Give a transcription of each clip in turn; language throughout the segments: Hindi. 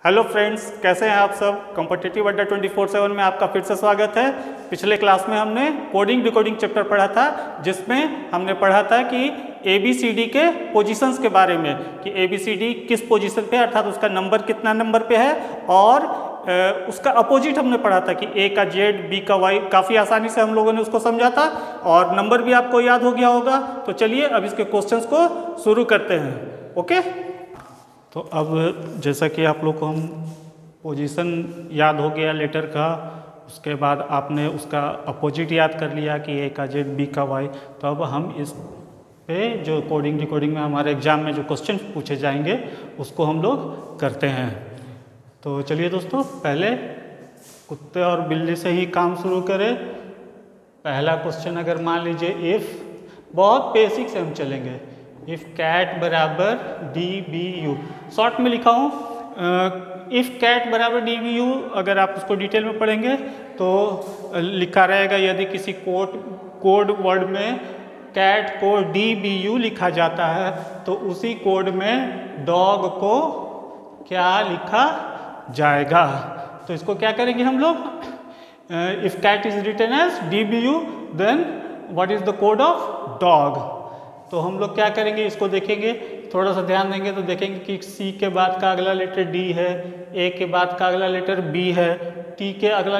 हेलो फ्रेंड्स, कैसे हैं आप सब। कॉम्पिटिटिव अड्डा 24/7 में आपका फिर से स्वागत है। पिछले क्लास में हमने कोडिंग डिकोडिंग चैप्टर पढ़ा था, जिसमें हमने पढ़ा था कि ABCD के पोजीशंस के बारे में कि ABCD किस पोजीशन पे, अर्थात उसका नंबर कितना नंबर पे है, और उसका अपोजिट हमने पढ़ा था कि A का Z, B का Y। काफ़ी आसानी से हम लोगों ने उसको समझा था और नंबर भी आपको याद हो गया होगा। तो चलिए अब इसके क्वेश्चंस को शुरू करते हैं। ओके, तो अब जैसा कि आप लोग को हम पोजीशन याद हो गया लेटर का, उसके बाद आपने उसका अपोजिट याद कर लिया कि A का Z, B का Y। तो अब हम इस पे जो कोडिंग डिकोडिंग में हमारे एग्जाम में जो क्वेश्चन पूछे जाएंगे उसको हम लोग करते हैं। तो चलिए दोस्तों, पहले कुत्ते और बिल्ली से ही काम शुरू करें। पहला क्वेश्चन अगर मान लीजिए इफ़, बहुत बेसिक से हम चलेंगे। इफ़ कैट बराबर DBU, शॉर्ट में लिखा हूँ। इफ़ कैट बराबर DBU, अगर आप उसको डिटेल में पढ़ेंगे तो लिखा रहेगा यदि किसी कोड वर्ड में कैट को DBU लिखा जाता है तो उसी कोड में डॉग को क्या लिखा जाएगा। तो इसको क्या करेंगे हम लोग। If cat is written as DBU, then what is the code of dog. तो हम लोग क्या करेंगे, इसको देखेंगे, थोड़ा सा ध्यान देंगे तो देखेंगे कि C के बाद का अगला लेटर D है, A के बाद का अगला लेटर B है, T का अगला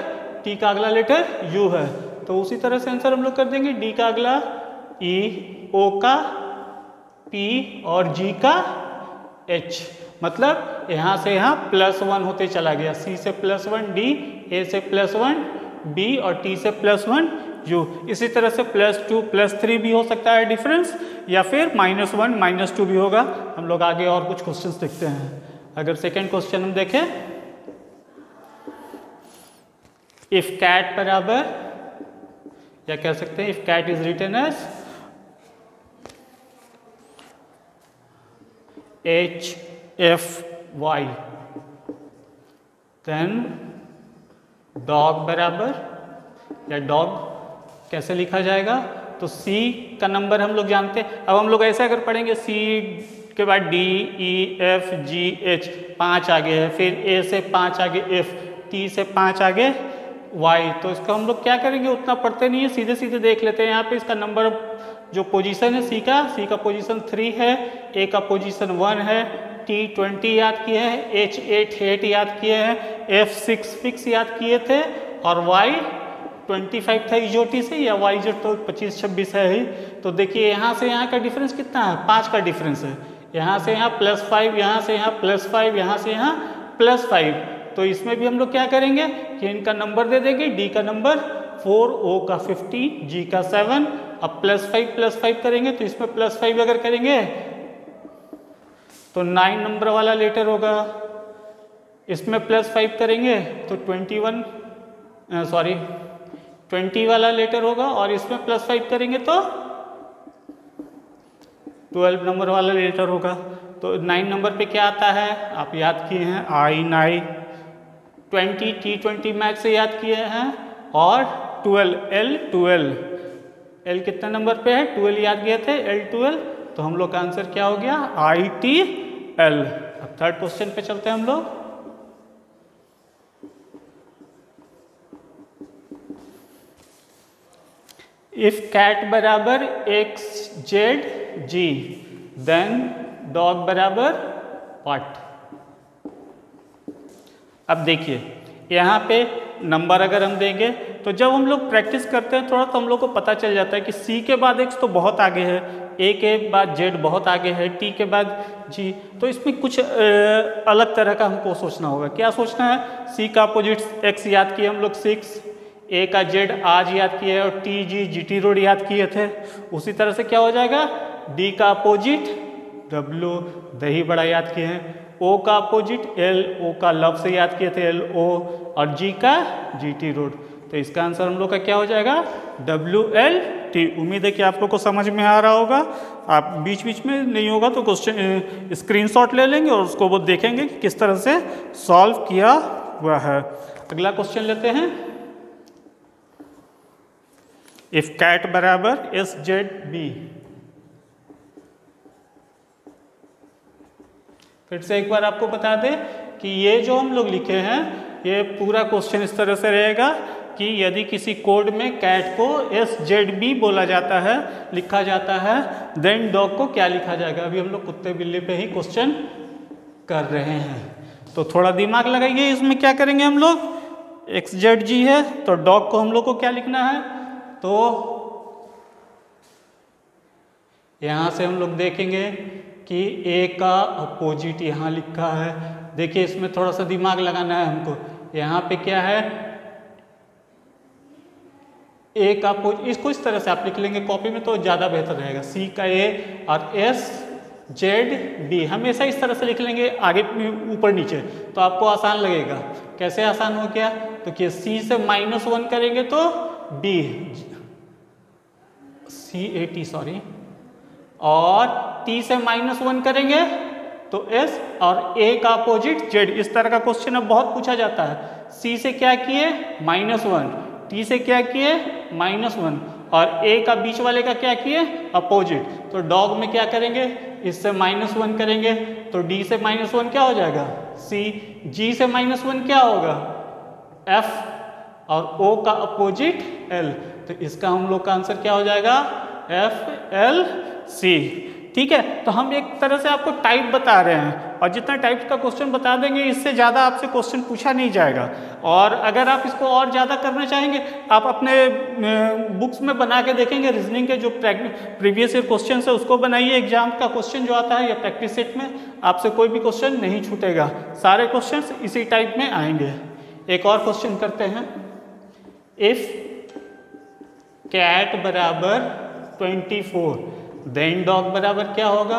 लेटर U है। तो उसी तरह से आंसर हम लोग कर देंगे। D का अगला E, O का P और G का H। मतलब यहाँ से यहाँ +1 होते चला गया। C से +1 D, A से +1 B और T से +1 U। इसी तरह से +2 +3 भी हो सकता है डिफरेंस, या फिर -1 -2 भी होगा। हम लोग आगे और कुछ क्वेश्चंस देखते हैं। अगर सेकेंड क्वेश्चन हम देखें, इफ कैट बराबर, या कह सकते हैं if cat is written as HFY, then dog बराबर, या डॉग कैसे लिखा जाएगा। तो C का नंबर हम लोग जानते हैं। अब हम लोग ऐसे अगर पढ़ेंगे, C के बाद D, E, F, G, H, 5 आगे है, फिर A से 5 आगे F, T से 5 आगे Y। तो इसका हम लोग क्या करेंगे, उतना पढ़ते नहीं है, सीधे सीधे देख लेते हैं। यहाँ पे इसका नंबर जो पोजीशन है C का पोजीशन 3 है, A का पोजीशन 1 है, T 20 याद किए हैं, H 8 याद किए हैं, F 6 फिक्स याद किए थे, और Y 25 था इजोटी से, या YZ तो 25-26 है ही। तो देखिए यहाँ से यहाँ का डिफरेंस कितना है, 5 का डिफरेंस है। यहाँ से यहाँ +5, यहाँ से यहाँ +5, यहाँ से यहाँ +5। तो इसमें भी हम लोग क्या करेंगे कि इनका नंबर दे देंगे। D का नंबर 4, O का 15, G का 7। अब +5 करेंगे तो इसमें +5 अगर करेंगे तो 9 नंबर वाला लेटर होगा। इसमें +5 करेंगे तो 20 वाला लेटर होगा, और इसमें +5 करेंगे तो 12 नंबर वाला लेटर होगा। तो 9 नंबर पे क्या आता है, आप याद किए हैं I9, 20 T20 मैक्स से याद किए हैं, और 12 L कितने नंबर पे है, 12 याद किए थे, L12। तो हम लोग का आंसर क्या हो गया, ITL। अब थर्ड क्वेश्चन पे चलते हैं हम लोग। इफ कैट बराबर XZG, देन डॉग बराबर व्हाट। अब देखिए यहाँ पे नंबर अगर हम देंगे तो जब हम लोग प्रैक्टिस करते हैं थोड़ा, तो हम लोग को पता चल जाता है कि C के बाद X तो बहुत आगे है, A के बाद Z बहुत आगे है, T के बाद G। तो इसमें कुछ अलग तरह का हमको सोचना होगा। क्या सोचना है, C का अपोजिट X याद किए हम लोग 6, A का Z आज याद किए, और TG GT रोड याद किए थे। उसी तरह से क्या हो जाएगा, D का अपोजिट W दही बड़ा याद किए हैं, O का अपोजिट L, O का लव से याद किए थे LO, और G का GT रोड। तो इसका आंसर हम लोग का क्या हो जाएगा, WLT। उम्मीद है कि आप लोग को समझ में आ रहा होगा। आप बीच बीच में नहीं होगा तो क्वेश्चन स्क्रीनशॉट ले लेंगे और उसको वो देखेंगे कि किस तरह से सॉल्व किया हुआ है। अगला क्वेश्चन लेते हैं। इफ कैट बराबर SZB, फिर से एक बार आपको बता दें कि ये जो हम लोग लिखे हैं ये पूरा क्वेश्चन इस तरह से रहेगा कि यदि किसी कोड में कैट को SZB बोला जाता है, लिखा जाता है, देन डॉग को क्या लिखा जाएगा। अभी हम लोग कुत्ते बिल्ली पे ही क्वेश्चन कर रहे हैं, तो थोड़ा दिमाग लगाइए। इसमें क्या करेंगे हम लोग, XZG है तो डॉग को हम लोग को क्या लिखना है, तो यहाँ से हम लोग देखेंगे कि A का अपोजिट यहाँ लिखा है। देखिए इसमें थोड़ा सा दिमाग लगाना है हमको। यहाँ पे क्या है, A का अपोजिट, इसको इस तरह से आप लिख लेंगे कॉपी में तो ज़्यादा बेहतर रहेगा। C का A और SZB हमेशा इस तरह से लिख लेंगे, आगे ऊपर नीचे, तो आपको आसान लगेगा। कैसे आसान हो गया, तो कि C से -1 करेंगे तो B, CAT सॉरी, और T से -1 करेंगे तो S, और A का अपोजिट Z। इस तरह का क्वेश्चन अब बहुत पूछा जाता है। C से क्या किए -1, T से क्या किए -1, और A का बीच वाले का क्या किए अपोजिट। तो डॉग में क्या करेंगे, इससे -1 करेंगे तो D से -1 क्या हो जाएगा C, G से -1 क्या होगा F, और O का अपोजिट L। तो इसका हम लोग का आंसर क्या हो जाएगा FLC। ठीक है, तो हम एक तरह से आपको टाइप बता रहे हैं, और जितना टाइप का क्वेश्चन बता देंगे इससे ज़्यादा आपसे क्वेश्चन पूछा नहीं जाएगा। और अगर आप इसको और ज़्यादा करना चाहेंगे, आप अपने बुक्स में बना के देखेंगे, रीजनिंग के जो प्रीवियस ईयर क्वेश्चन है उसको बनाइए। एग्जाम का क्वेश्चन जो आता है या प्रैक्टिस सेट में आपसे कोई भी क्वेश्चन नहीं छूटेगा, सारे क्वेश्चन इसी टाइप में आएंगे। एक और क्वेश्चन करते हैं। इफ कैट बराबर 24 देन डॉग बराबर क्या होगा।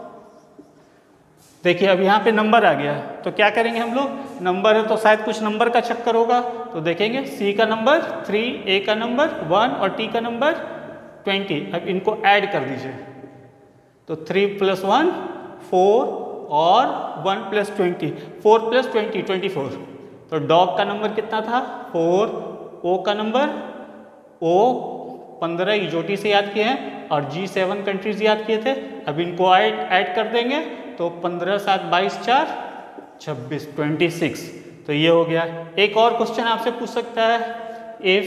देखिए अब यहाँ पे नंबर आ गया, तो क्या करेंगे हम लोग, नंबर है तो शायद कुछ नंबर का चक्कर होगा, तो देखेंगे C का नंबर 3, A का नंबर 1 और T का नंबर 20। अब इनको ऐड कर दीजिए, तो 3 + 1 4 और 1 + 20, 4 + 20 24। तो डॉग का नंबर कितना था 4, O का नंबर, O 15 इजोटी से याद किए हैं और G7 कंट्रीज याद किए थे। अब इनको ऐड कर देंगे तो 15 7 22 4 26 26। तो ये हो गया। एक और क्वेश्चन आपसे पूछ सकता है, इफ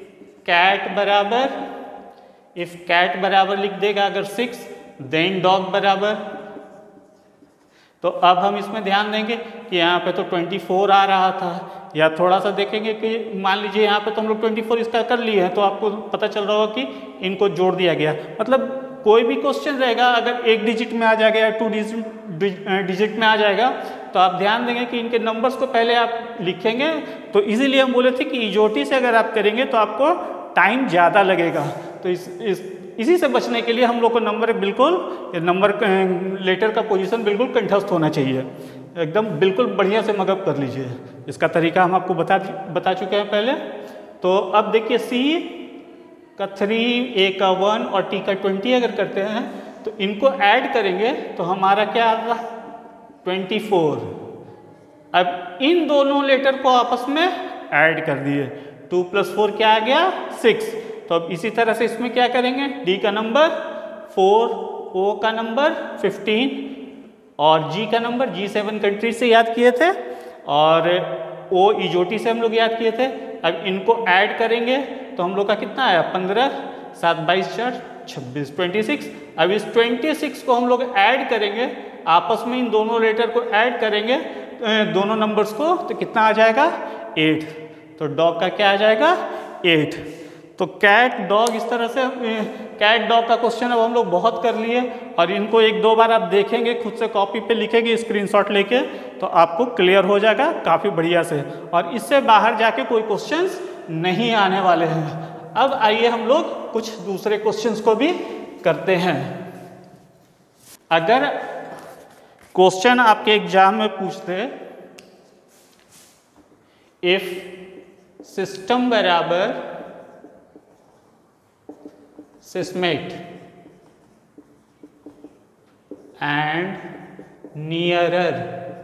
कैट बराबर लिख देगा अगर 6 देन डॉग बराबर। तो अब हम इसमें ध्यान देंगे कि यहाँ पे तो 24 आ रहा था, या थोड़ा सा देखेंगे कि मान लीजिए यहाँ पे तो हम लोग 24 इसका कर लिए हैं, तो आपको पता चल रहा होगा कि इनको जोड़ दिया गया। मतलब कोई भी क्वेश्चन रहेगा अगर 1 डिजिट में आ जाएगा या 2 डिजिट में आ जाएगा, तो आप ध्यान देंगे कि इनके नंबर्स को पहले आप लिखेंगे। तो इसीलिए हम बोले थे कि इजोटी से अगर आप करेंगे तो आपको टाइम ज़्यादा लगेगा। तो इसी से बचने के लिए हम लोग को नंबर लेटर का पोजीशन बिल्कुल कंठस्थ होना चाहिए, एकदम बिल्कुल बढ़िया से मगअप कर लीजिए। इसका तरीका हम आपको बता चुके हैं पहले। तो अब देखिए C का 3, A का 1 और T का 20 अगर करते हैं तो इनको ऐड करेंगे तो हमारा क्या आ रहा 24। अब इन दोनों लेटर को आपस में ऐड कर दिए, 2 + 4 क्या आ गया 6। तो अब इसी तरह से इसमें क्या करेंगे, D का नंबर 4, O का नंबर 15 और G का नंबर G7 कंट्रीज से याद किए थे और O इजोटी से हम लोग याद किए थे। अब इनको ऐड करेंगे तो हम लोग का कितना आया 15 7 22 4 26 26। अब इस 26 को हम लोग ऐड करेंगे, आपस में इन दोनों लेटर को ऐड करेंगे दोनों नंबर्स को, तो कितना आ जाएगा 8। तो डॉग का क्या आ जाएगा 8। तो कैट डॉग, इस तरह से कैट डॉग का क्वेश्चन अब हम लोग बहुत कर लिए, और इनको 1-2 बार आप देखेंगे, खुद से कॉपी पे लिखेंगे स्क्रीनशॉट लेके, तो आपको क्लियर हो जाएगा काफ़ी बढ़िया से, और इससे बाहर जाके कोई क्वेश्चंस नहीं आने वाले हैं। अब आइए हम लोग कुछ दूसरे क्वेश्चंस को भी करते हैं। अगर क्वेश्चन आपके एग्जाम में पूछते इफ सिस्टम बराबर सिस्मेट एंड नियरर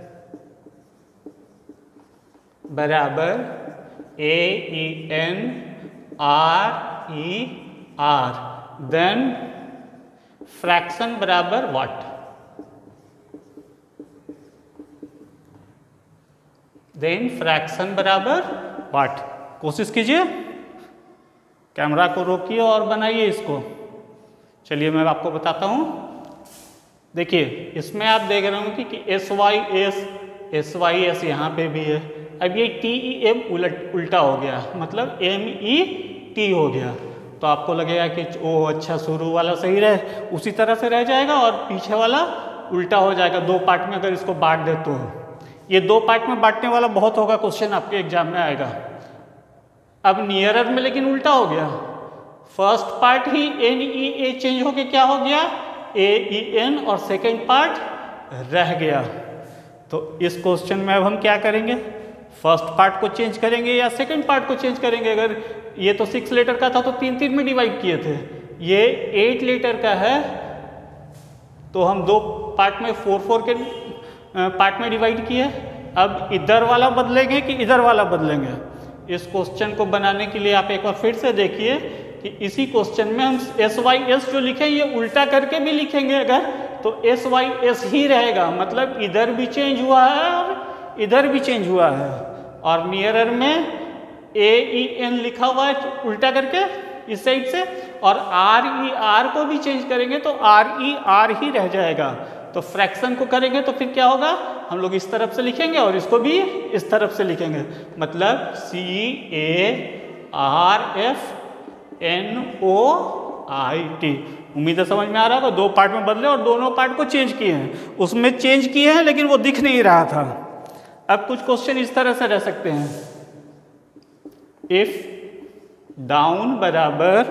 बराबर AENRER, देन फ्रैक्शन बराबर व्हाट। देन फ्रैक्शन बराबर व्हाट। कोशिश कीजिए, कैमरा को रोकिए और बनाइए इसको। चलिए मैं आपको बताता हूँ। देखिए इसमें आप देख रहे होंगे कि एस वाई एस यहाँ पे भी है। अब ये टी ई एम उल्टा हो गया, मतलब एम ई टी हो गया। तो आपको लगेगा कि ओ अच्छा शुरू वाला सही रहे, उसी तरह से रह जाएगा और पीछे वाला उल्टा हो जाएगा। दो पार्ट में अगर इसको बांट दे तो ये दो पार्ट में बांटने वाला बहुत होगा, क्वेश्चन आपके एग्जाम में आएगा। अब नियरर में लेकिन उल्टा हो गया, फर्स्ट पार्ट ही एन ई ए चेंज होके क्या हो गया ए ई एन, और सेकेंड पार्ट रह गया। तो इस क्वेश्चन में अब हम क्या करेंगे, फर्स्ट पार्ट को चेंज करेंगे या सेकेंड पार्ट को चेंज करेंगे। अगर ये तो 6 लेटर का था तो 3-3 में डिवाइड किए थे, ये 8 लेटर का है तो हम दो पार्ट में 4-4 के पार्ट में डिवाइड किए। अब इधर वाला बदलेंगे कि इधर वाला बदलेंगे। इस क्वेश्चन को बनाने के लिए आप एक बार फिर से देखिए कि इसी क्वेश्चन में हम एस वाई एस जो लिखे ये उल्टा करके भी लिखेंगे अगर, तो एस वाई एस ही रहेगा, मतलब इधर भी चेंज हुआ है और इधर भी चेंज हुआ है। और नियरर में ए ई एन लिखा हुआ है उल्टा करके इस साइड से, और आर ई आर को भी चेंज करेंगे तो आर ई आर ही रह जाएगा। तो फ्रैक्शन को करेंगे तो फिर क्या होगा, हम लोग इस तरफ से लिखेंगे और इसको भी इस तरफ से लिखेंगे, मतलब C A R F N O I T. उम्मीद है समझ में आ रहा होगा। दो पार्ट में बदले और दोनों पार्ट को चेंज किए हैं, उसमें चेंज किए हैं लेकिन वो दिख नहीं रहा था। अब कुछ क्वेश्चन इस तरह से रह सकते हैं, इफ डाउन बराबर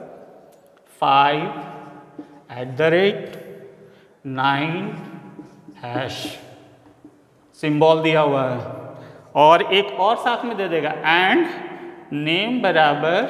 5@9#, सिंबल दिया हुआ है, और एक और साथ में दे देगा एंड नेम बराबर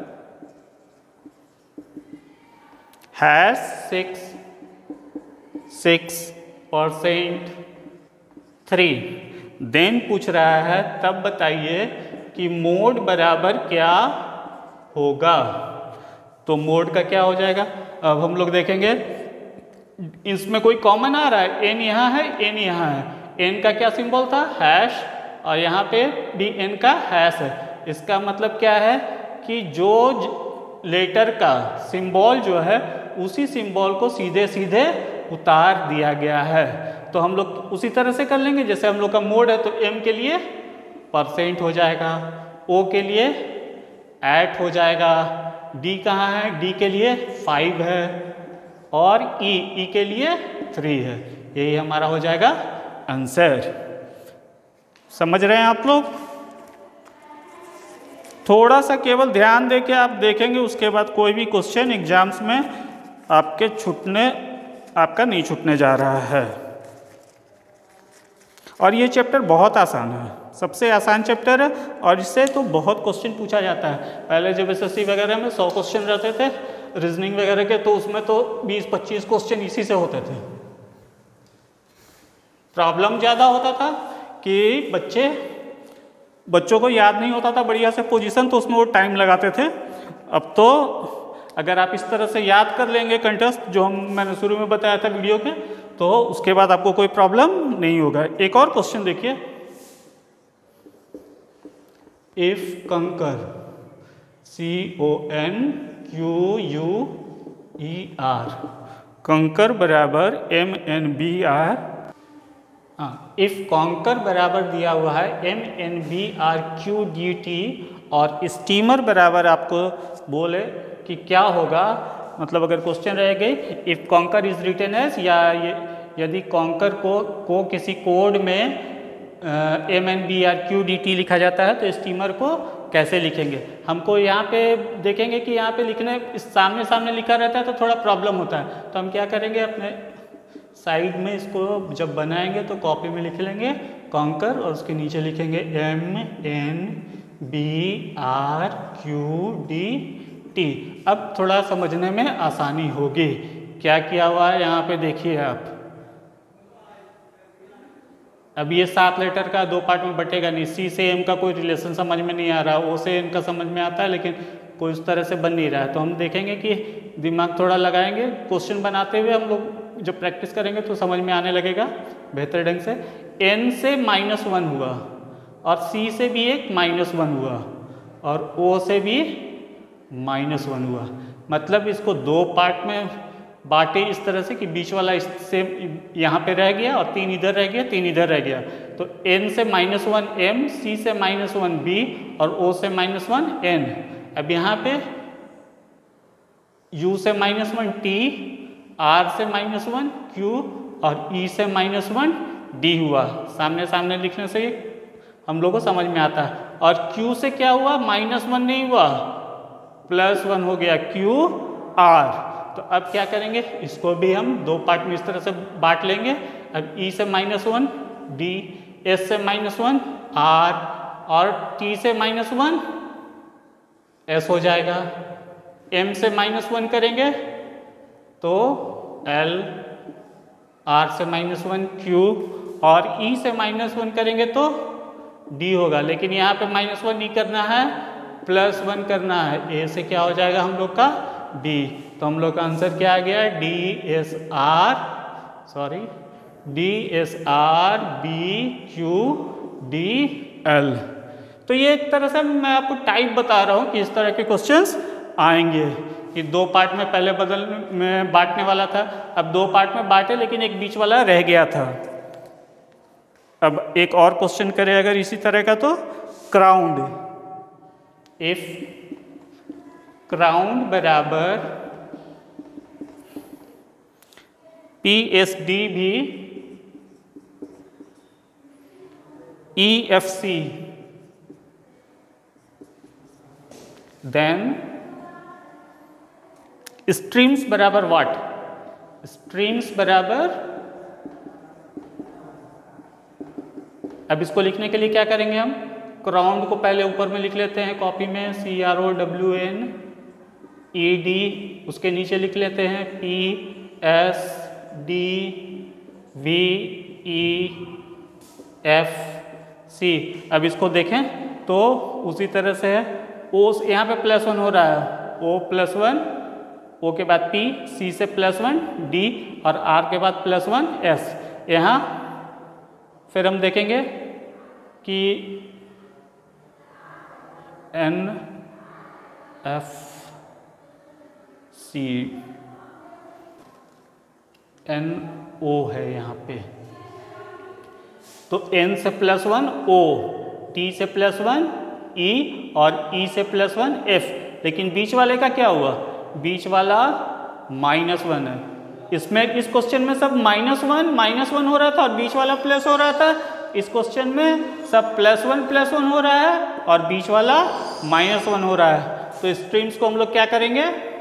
#6% देन पूछ रहा है तब बताइए कि मोड बराबर क्या होगा। तो मोड का क्या हो जाएगा, अब हम लोग देखेंगे इसमें कोई कॉमन आ रहा है, एन यहाँ है एन यहाँ है, एन का क्या सिंबल था हैश, और यहाँ पे भी एन का हैश है। इसका मतलब क्या है कि जो लेटर का सिंबल जो है उसी सिंबल को सीधे सीधे उतार दिया गया है। तो हम लोग उसी तरह से कर लेंगे, जैसे हम लोग का मोड है तो एम के लिए % हो जाएगा, ओ के लिए @ हो जाएगा, डी कहाँ है, डी के लिए 5 है, और ई के लिए 3 है। यही हमारा हो जाएगा आंसर। समझ रहे हैं आप लोग। थोड़ा सा केवल ध्यान दे के आप देखेंगे, उसके बाद कोई भी क्वेश्चन एग्जाम्स में आपका नहीं छूटने जा रहा है। और ये चैप्टर बहुत आसान है, सबसे आसान चैप्टर है, और इससे तो बहुत क्वेश्चन पूछा जाता है। पहले जब SSC वगैरह में 100 क्वेश्चन रहते थे रीजनिंग वगैरह के, तो उसमें तो 20-25 क्वेश्चन इसी से होते थे। प्रॉब्लम ज़्यादा होता था कि बच्चों को याद नहीं होता था बढ़िया से पोजीशन, तो उसमें वो टाइम लगाते थे। अब तो अगर आप इस तरह से याद कर लेंगे कंटेस्ट, जो मैंने शुरू में बताया था वीडियो के, तो उसके बाद आपको कोई प्रॉब्लम नहीं होगा। एक और क्वेश्चन देखिए, इफ कंकर CONQUER कंकर बराबर MNBR, इफ कॉन्कर बराबर दिया हुआ है MNBRQDT और स्टीमर बराबर आपको बोले कि क्या होगा, मतलब अगर क्वेश्चन रह गई if conquer is written as, या यदि कॉन्कर को किसी कोड में MNBRQDT लिखा जाता है तो स्टीमर को कैसे लिखेंगे। हमको यहाँ पे देखेंगे कि यहाँ पे लिखने सामने सामने लिखा रहता है तो थोड़ा प्रॉब्लम होता है, तो हम क्या करेंगे अपने साइड में इसको जब बनाएंगे तो कॉपी में लिख लेंगे कॉन्कर और उसके नीचे लिखेंगे MNBRQDT। अब थोड़ा समझने में आसानी होगी। क्या किया हुआ है यहाँ पे देखिए आप, अब ये 7 लेटर का 2 पार्ट में बटेगा नहीं, C से M का कोई रिलेशन समझ में नहीं आ रहा, O से N का समझ में आता है लेकिन कोई उस तरह से बन नहीं रहा है। तो हम देखेंगे कि दिमाग थोड़ा लगाएंगे, क्वेश्चन बनाते हुए हम लोग जब प्रैक्टिस करेंगे तो समझ में आने लगेगा बेहतर ढंग से। N से -1 हुआ और C से भी एक -1 हुआ और O से भी -1 हुआ। मतलब इसको दो पार्ट में बांटे इस तरह से कि बीच वाला इससे यहाँ पे रह गया और 3 इधर रह गया, 3 इधर रह गया। तो N से -1 M, C से -1 B और O से -1 N। अब यहाँ पे U से -1 T, R से -1 Q और E से -1 D हुआ। सामने सामने लिखने से हम लोग को समझ में आता है। और Q से क्या हुआ, -1 नहीं हुआ, +1 हो गया Q R। तो अब क्या करेंगे, इसको भी हम दो पार्ट में इस तरह से बांट लेंगे। अब E से -1 D, S से -1 R और T से -1 S हो जाएगा। M से -1 करेंगे तो L, R से -1 Q और E से -1 करेंगे तो D होगा। लेकिन यहाँ पे -1 नहीं करना है, +1 करना है। A से क्या हो जाएगा हम लोग का D। तो हम लोग का आंसर क्या आ गया, DSR BQDL। तो ये एक तरह से मैं आपको टाइप बता रहा हूँ कि इस तरह के क्वेश्चंस आएंगे कि दो पार्ट में पहले बदल में बांटने वाला था, अब दो पार्ट में बांटे लेकिन एक बीच वाला रह गया था। अब एक और क्वेश्चन करें अगर इसी तरह का, तो क्राउंड, इफ क्राउंड बराबर PSD भी EFC, देन स्ट्रीम्स बराबर व्हाट, स्ट्रीम्स बराबर, अब इसको लिखने के लिए क्या करेंगे हम, क्राउंड को पहले ऊपर में लिख लेते हैं कॉपी में, CROWNED, उसके नीचे लिख लेते हैं PSDVEFC। अब इसको देखें तो उसी तरह से है, O यहाँ पे +1 हो रहा है, O+1, O के बाद P, C से +1 D और R के बाद +1 S। यहाँ फिर हम देखेंगे कि NFC NO है यहाँ पे, तो N से +1 O, T से +1 E और E से +1 F। लेकिन बीच वाले का क्या हुआ, बीच वाला -1 है। इसमें इस क्वेश्चन में सब -1 हो रहा था और बीच वाला प्लस हो रहा था। इस क्वेश्चन में सब +1 हो रहा है और बीच वाला -1 हो रहा है। तो स्ट्रीम्स को हम लोग क्या करेंगे,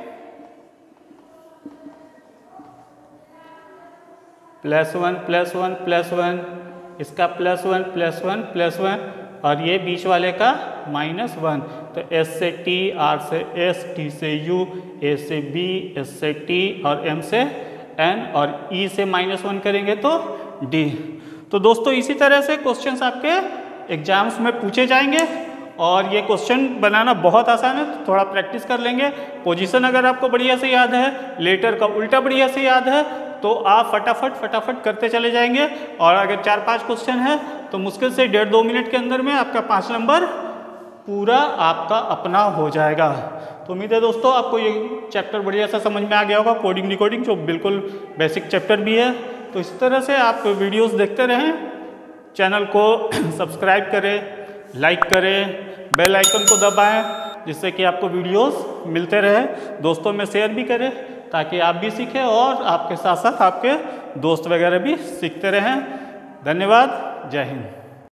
+1 इसका +1 और ये बीच वाले का -1। तो S से T, R से S, T से U, A से B, S से T और M से N और E से -1 करेंगे तो D। तो दोस्तों इसी तरह से क्वेश्चंस आपके एग्जाम्स में पूछे जाएंगे और ये क्वेश्चन बनाना बहुत आसान है, थोड़ा प्रैक्टिस कर लेंगे। पोजीशन अगर आपको बढ़िया से याद है, लेटर का उल्टा बढ़िया से याद है, तो आप फटाफट करते चले जाएंगे। और अगर 4-5 क्वेश्चन है तो मुश्किल से 1.5-2 मिनट के अंदर में आपका 5 नंबर पूरा आपका अपना हो जाएगा। तो उम्मीद है दोस्तों आपको ये चैप्टर बढ़िया सा समझ में आ गया होगा, कोडिंग डिकोडिंग जो बिल्कुल बेसिक चैप्टर भी है। तो इस तरह से आप वीडियोस देखते रहें, चैनल को सब्सक्राइब करें, लाइक करें, बेल आइकन को दबाएं, जिससे कि आपको वीडियोस मिलते रहे। दोस्तों में शेयर भी करें ताकि आप भी सीखें और आपके साथ साथ आपके दोस्त वगैरह भी सीखते रहें। धन्यवाद, जय हिंद।